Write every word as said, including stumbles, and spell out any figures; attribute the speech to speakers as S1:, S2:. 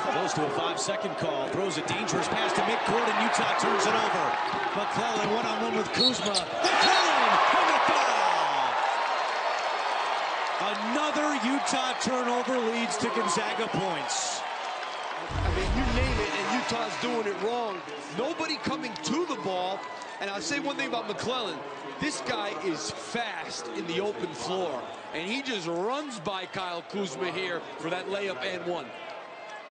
S1: Goes to a five-second call. Throws a dangerous pass to midcourt, and Utah turns it over. McClellan one-on-one with Kuzma. McClellan and the foul! Another Utah turnover leads to Gonzaga points.
S2: I mean, you name it, and Utah's doing it wrong. Nobody coming to the ball. And I'll say one thing about McClellan. This guy is fast in the open floor. And he just runs by Kyle Kuzma here for that layup and one.